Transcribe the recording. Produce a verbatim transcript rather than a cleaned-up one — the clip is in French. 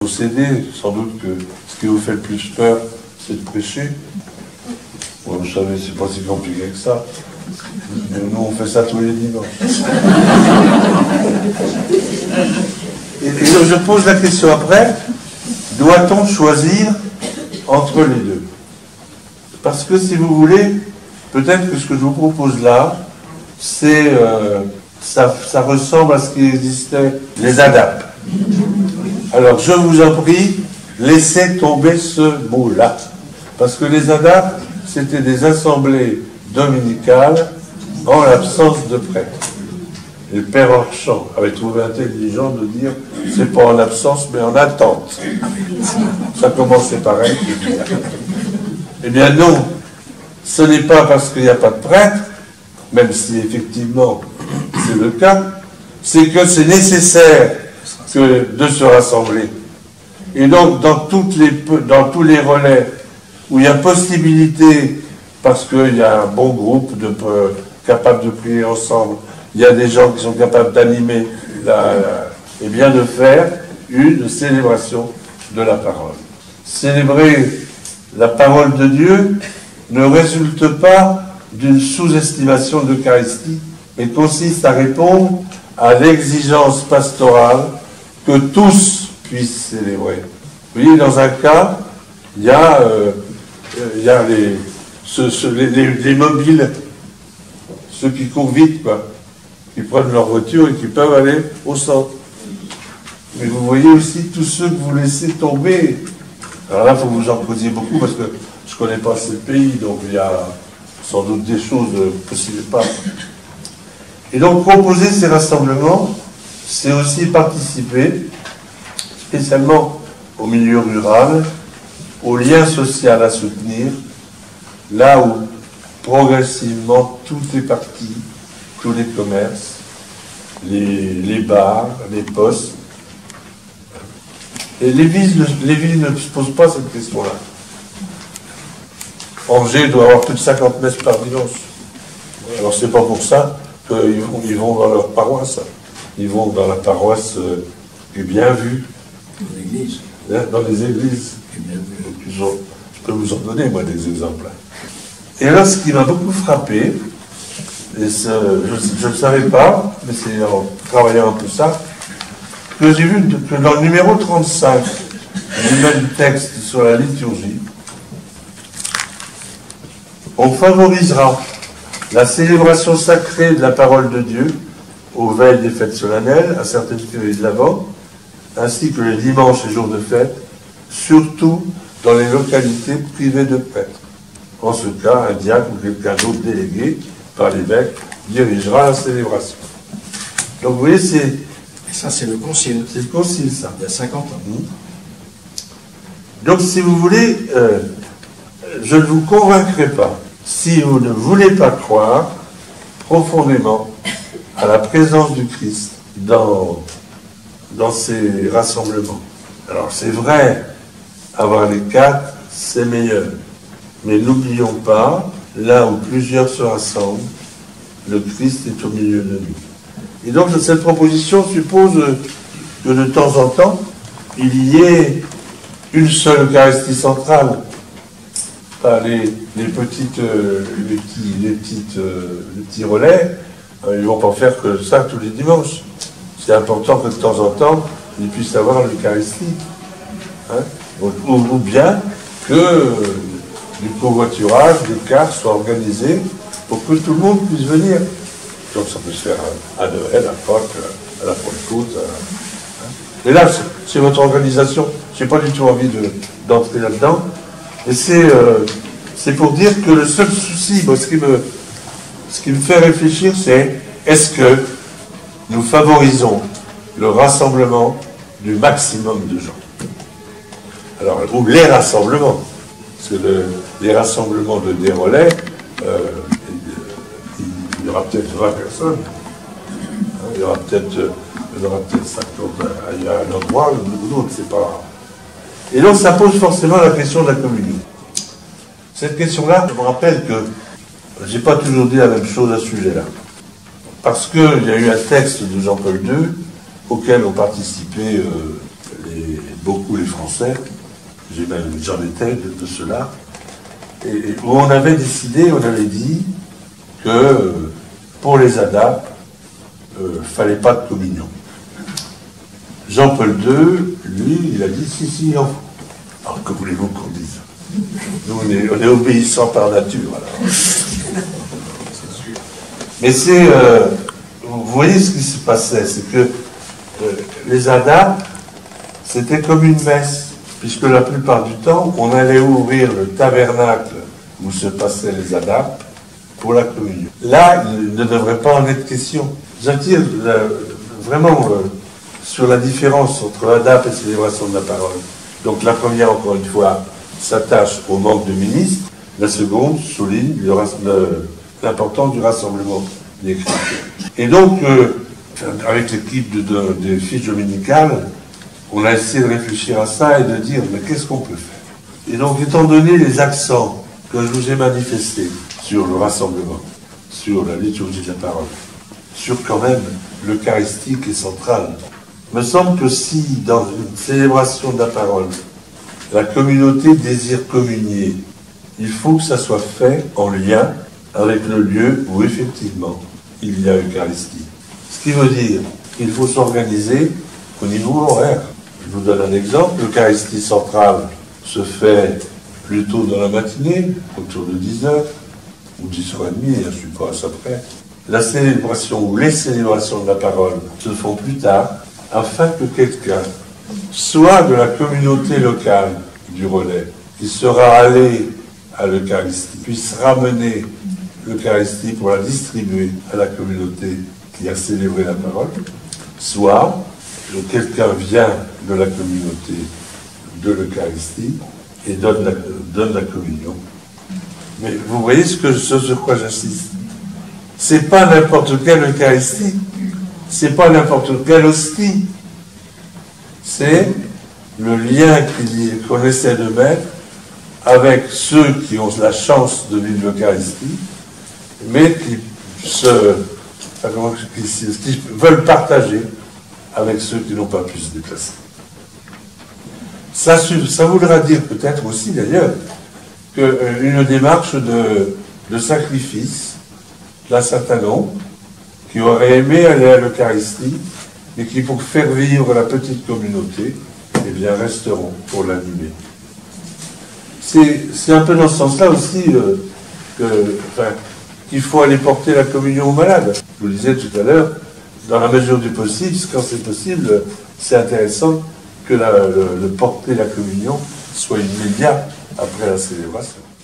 Posséder, sans doute que ce qui vous fait le plus peur, c'est de prêcher. Bon, vous savez, c'est pas si compliqué que ça. Mais nous, on fait ça tous les dimanches. Et, et je pose la question après, doit-on choisir entre les deux? Parce que si vous voulez, peut-être que ce que je vous propose là, c'est euh, ça, ça ressemble à ce qui existait, les A D A P. Alors je vous en prie, laissez tomber ce mot-là. Parce que les A D A P, c'était des assemblées dominicales en l'absence de prêtre. Et le père Orchamp avait trouvé intelligent de dire c'est pas en absence mais en attente. Ça commençait pareil. Eh bien non, ce n'est pas parce qu'il n'y a pas de prêtre, même si effectivement c'est le cas, c'est que c'est nécessaire que de se rassembler. Et donc dans, toutes les, dans tous les relais où il y a possibilité, parce qu'il y a un bon groupe de, euh, capable de prier ensemble, il y a des gens qui sont capables d'animer, et bien de faire une célébration de la parole. Célébrer la parole de Dieu ne résulte pas d'une sous-estimation de l'Eucharistie, mais consiste à répondre à l'exigence pastorale que tous puissent célébrer. Vous voyez, dans un cas, il y a, euh, il y a les, ce, ce, les, les, les mobiles, ceux qui courent vite, quoi, qui prennent leur voiture et qui peuvent aller au centre. Mais vous voyez aussi tous ceux que vous laissez tomber. Alors là, il faut que vous en posiez beaucoup, parce que je ne connais pas ces pays, donc il y a sans doute des choses possibles pas. Et donc, proposer ces rassemblements, c'est aussi participer, spécialement au milieu rural, au lien social à soutenir, là où progressivement tout est parti, tous les commerces, les, les bars, les postes. Et les villes, les villes ne se posent pas cette question-là. Angers doit avoir plus de cinquante messes par dimanche. Alors c'est pas pour ça qu'ils vont, ils vont dans leur paroisse. Ils vont dans la paroisse euh, qui est bien vue. Dans l'église. Dans les églises. Bien vu. Je peux vous en donner, moi, des exemples. Et alors, ce qui m'a beaucoup frappé, et ce, je ne le savais pas, mais c'est en travaillant un peu ça, que j'ai vu que dans le numéro trente-cinq du même texte sur la liturgie, on favorisera la célébration sacrée de la parole de Dieu aux veilles des fêtes solennelles, à certaines fériés de l'Avent, ainsi que les dimanches et jours de fête, surtout dans les localités privées de prêtres. En ce cas, un diacre ou quelqu'un d'autre délégué par l'évêque dirigera la célébration. Donc vous voyez, c'est... Et ça, c'est le concile. C'est le concile, ça. Il y a cinquante ans. Mmh. Donc, si vous voulez, euh, je ne vous convaincrai pas, si vous ne voulez pas croire profondément à la présence du Christ dans, dans ces rassemblements. Alors, c'est vrai, avoir les quatre, c'est meilleur. Mais n'oublions pas, là où plusieurs se rassemblent, le Christ est au milieu de nous. Et donc, cette proposition suppose que de temps en temps, il y ait une seule Eucharistie centrale. Pas les, les, petites, les, petits, les, petites, les petits relais, ils ne vont pas faire que ça tous les dimanches. C'est important que de temps en temps, ils puissent avoir l'Eucharistie. Hein? ou, ou bien que du covoiturage, des cars soient organisés pour que tout le monde puisse venir. Donc ça peut se faire à Noël, à Pâques, à la Pentecôte. Hein. Et là, c'est votre organisation. Je n'ai pas du tout envie d'entrer de, là-dedans. Et c'est euh, pour dire que le seul souci, bon, ce, qui me, ce qui me fait réfléchir, c'est est-ce que nous favorisons le rassemblement du maximum de gens? Alors, ou les rassemblements. Parce que le, les rassemblements de des relais, euh, il y aura peut-être vingt personnes, hein, il y aura peut-être peut cinquante, il y a un endroit ou d'autres, c'est pas... Et donc ça pose forcément la question de la communion. Cette question-là, je me rappelle que j'ai pas toujours dit la même chose à ce sujet-là. Parce qu'il y a eu un texte de Jean-Paul deux auquel ont participé euh, les, beaucoup les pensais, j'ai même, j'en étais de, de cela, et où on avait décidé, on avait dit que euh, pour les A D A, il euh, ne fallait pas de communion. Jean-Paul deux, lui, il a dit si, si, il en faut. Alors, que voulez-vous qu'on dise? Nous, on est, on est obéissants par nature, alors. Mais c'est. Euh, vous voyez ce qui se passait, c'est que euh, les A D A, c'était comme une messe, puisque la plupart du temps, on allait ouvrir le tabernacle où se passaient les A D A pour la communion. Là, il ne devrait pas en être question. J'attire euh, vraiment euh, sur la différence entre A D A et célébration de la parole. Donc la première, encore une fois, s'attache au manque de ministres. La seconde souligne l'importance du rassemblement des chrétiens. Et donc, euh, avec l'équipe de, de, des fiches dominicales, on a essayé de réfléchir à ça et de dire, mais qu'est-ce qu'on peut faire? Et donc, étant donné les accents que je vous ai manifestés sur le rassemblement, sur la liturgie de la parole, sur quand même l'Eucharistie qui est centrale, me semble que si, dans une célébration de la parole, la communauté désire communier, il faut que ça soit fait en lien avec le lieu où effectivement il y a Eucharistie. Ce qui veut dire qu'il faut s'organiser au niveau horaire. Je vous donne un exemple. L'Eucharistie centrale se fait plutôt dans la matinée, autour de dix heures, ou dix heures trente, je ne suis pas à ça près. La célébration ou les célébrations de la parole se font plus tard, afin que quelqu'un, soit de la communauté locale du relais, qui sera allé à l'Eucharistie, puisse ramener l'Eucharistie pour la distribuer à la communauté qui a célébré la parole, soit que quelqu'un vient de la communauté de l'Eucharistie et donne la, donne la communion. Mais vous voyez ce, que, ce sur quoi j'insiste. C'est pas n'importe quelle Eucharistie, c'est pas n'importe quelle hostie, c'est le lien qu'on essaie de mettre avec ceux qui ont la chance de vivre l'Eucharistie, mais qui, se, qui, qui veulent partager avec ceux qui n'ont pas pu se déplacer. Ça, ça voudra dire peut-être aussi d'ailleurs qu'une démarche de, de sacrifice d'un certain nombre qui auraient aimé aller à l'Eucharistie, mais qui, pour faire vivre la petite communauté, eh bien, resteront pour l'animer. C'est un peu dans ce sens-là aussi euh, que, enfin, qu'il faut aller porter la communion aux malades. Je vous le disais tout à l'heure, dans la mesure du possible, quand c'est possible, c'est intéressant que la, le, le porter la communion soit immédiat après la célébration.